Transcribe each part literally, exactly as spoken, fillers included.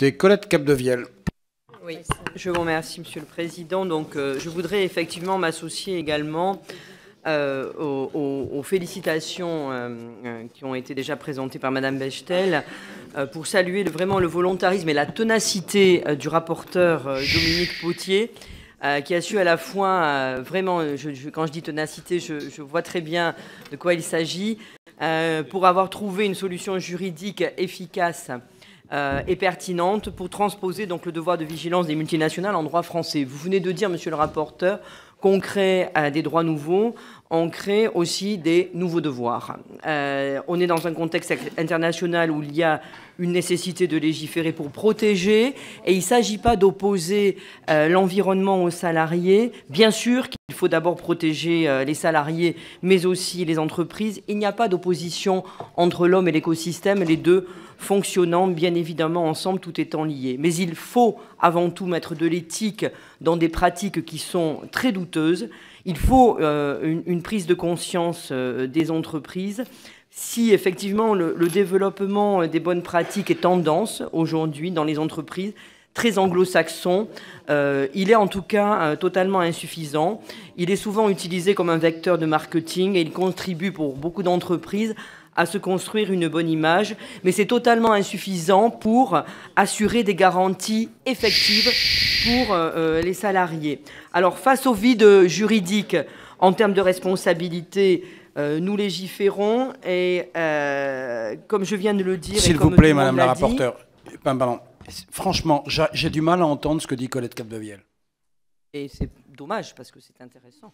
députée Colette Capdevielle. Oui, je vous remercie, Monsieur le Président. Donc, euh, je voudrais effectivement m'associer également euh, aux, aux, aux félicitations euh, euh, qui ont été déjà présentées par Madame Bechtel euh, pour saluer le, vraiment le volontarisme et la ténacité euh, du rapporteur euh, Dominique Potier, euh, qui a su à la fois, euh, vraiment, je, je, quand je dis ténacité, je, je vois très bien de quoi il s'agit, euh, pour avoir trouvé une solution juridique efficace Euh, et pertinente pour transposer donc le devoir de vigilance des multinationales en droit français. Vous venez de dire, monsieur le rapporteur, qu'on crée euh, des droits nouveaux, on crée aussi des nouveaux devoirs. Euh, on est dans un contexte international où il y a une nécessité de légiférer pour protéger, et il ne s'agit pas d'opposer euh, l'environnement aux salariés. Bien sûr qu'il faut d'abord protéger euh, les salariés, mais aussi les entreprises. Il n'y a pas d'opposition entre l'homme et l'écosystème, les deux fonctionnant bien évidemment ensemble, tout étant lié. Mais il faut avant tout mettre de l'éthique dans des pratiques qui sont très douteuses. Il faut euh, une, une prise de conscience euh, des entreprises. Si effectivement le, le développement des bonnes pratiques est tendance aujourd'hui dans les entreprises, très anglo-saxon, euh, il est en tout cas euh, totalement insuffisant. Il est souvent utilisé comme un vecteur de marketing et il contribue pour beaucoup d'entreprises à se construire une bonne image, mais c'est totalement insuffisant pour assurer des garanties effectives pour euh, les salariés. Alors, face au vide juridique en termes de responsabilité, euh, nous légiférons et, euh, comme je viens de le dire... S'il vous plaît, Madame la rapporteure, ben, pardon, franchement, j'ai du mal à entendre ce que dit Colette Capdevielle. Et c'est dommage, parce que c'est intéressant.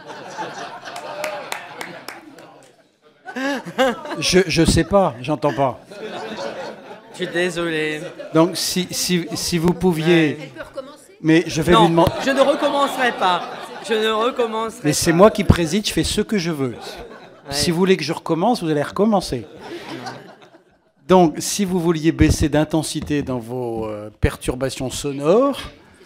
Je je sais pas, j'entends pas. Je suis désolé. Donc si si si vous pouviez. Elle peut recommencer ? Mais je vais non, lui demander. Je ne recommencerai pas. Je ne recommencerai Mais c'est moi qui préside, je fais ce que je veux. Ouais. Si vous voulez que je recommence, vous allez recommencer. Donc si vous vouliez baisser d'intensité dans vos euh, perturbations sonores,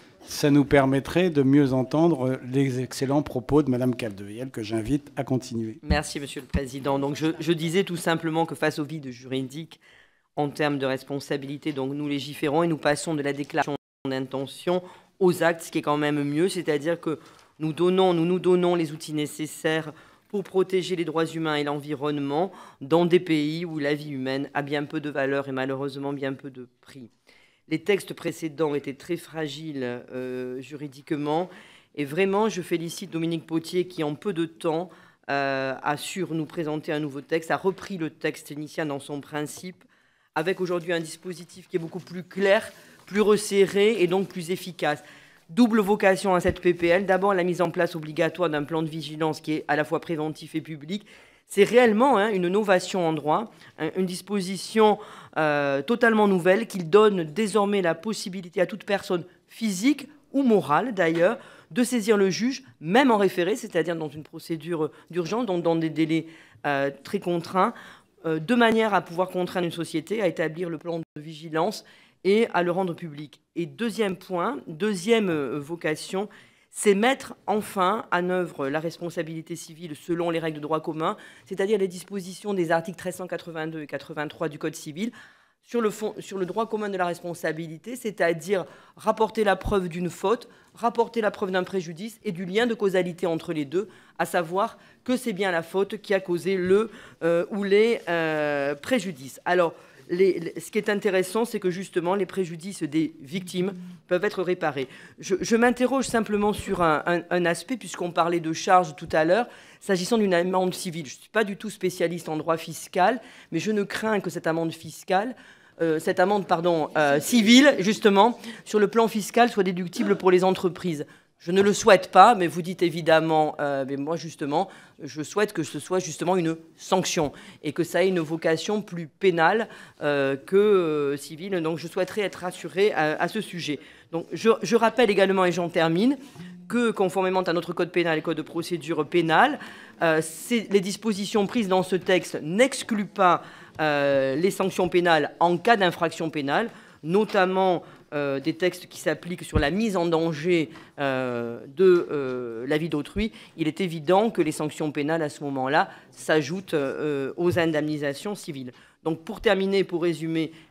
ça nous permettrait de mieux entendre les excellents propos de Madame Capdevielle, que j'invite à continuer. Merci, Monsieur le Président. Donc, je, je disais tout simplement que face au vide juridique, en termes de responsabilité, donc nous légiférons et nous passons de la déclaration d'intention aux actes, ce qui est quand même mieux, c'est-à-dire que nous donnons, nous nous donnons les outils nécessaires pour protéger les droits humains et l'environnement dans des pays où la vie humaine a bien peu de valeur et malheureusement bien peu de prix. Les textes précédents étaient très fragiles euh, juridiquement. Et vraiment, je félicite Dominique Potier qui, en peu de temps, euh, a su nous présenter un nouveau texte, a repris le texte initial dans son principe, avec aujourd'hui un dispositif qui est beaucoup plus clair, plus resserré et donc plus efficace. Double vocation à cette P P L. D'abord, la mise en place obligatoire d'un plan de vigilance qui est à la fois préventif et public. C'est réellement hein, une novation en droit, une disposition euh, totalement nouvelle qui donne désormais la possibilité à toute personne physique ou morale d'ailleurs de saisir le juge, même en référé, c'est-à-dire dans une procédure d'urgence, donc dans des délais euh, très contraints, euh, de manière à pouvoir contraindre une société à établir le plan de vigilance et à le rendre public. Et deuxième point, deuxième euh, vocation, c'est mettre enfin en œuvre la responsabilité civile selon les règles de droit commun, c'est-à-dire les dispositions des articles mille trois cent quatre-vingt-deux et quatre-vingt-trois du Code civil, sur le, fond, sur le droit commun de la responsabilité, c'est-à-dire rapporter la preuve d'une faute, rapporter la preuve d'un préjudice et du lien de causalité entre les deux, à savoir que c'est bien la faute qui a causé le euh, ou les euh, préjudices. Alors, Les, les, ce qui est intéressant, c'est que justement, les préjudices des victimes peuvent être réparés. Je, je m'interroge simplement sur un, un, un aspect, puisqu'on parlait de charges tout à l'heure, s'agissant d'une amende civile. Je ne suis pas du tout spécialiste en droit fiscal, mais je ne crains que cette amende fiscale, euh, cette amende pardon, euh, civile, justement, sur le plan fiscal, soit déductible pour les entreprises. Je ne le souhaite pas, mais vous dites évidemment, euh, mais moi justement, je souhaite que ce soit justement une sanction et que ça ait une vocation plus pénale euh, que euh, civile. Donc je souhaiterais être rassuré à, à ce sujet. Donc je, je rappelle également, et j'en termine, que conformément à notre code pénal et code de procédure pénale, euh, les dispositions prises dans ce texte n'excluent pas euh, les sanctions pénales en cas d'infraction pénale, notamment Euh, des textes qui s'appliquent sur la mise en danger euh, de euh, la vie d'autrui, il est évident que les sanctions pénales à ce moment-là s'ajoutent euh, aux indemnisations civiles. Donc pour terminer, pour résumer,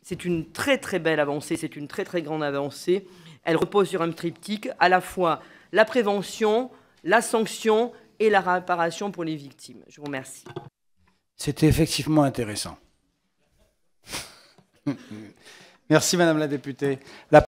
C'est une très très belle avancée, c'est une très très grande avancée. Elle repose sur un triptyque, à la fois la prévention, la sanction et la réparation pour les victimes. Je vous remercie. C'était effectivement intéressant. Merci Madame la députée. La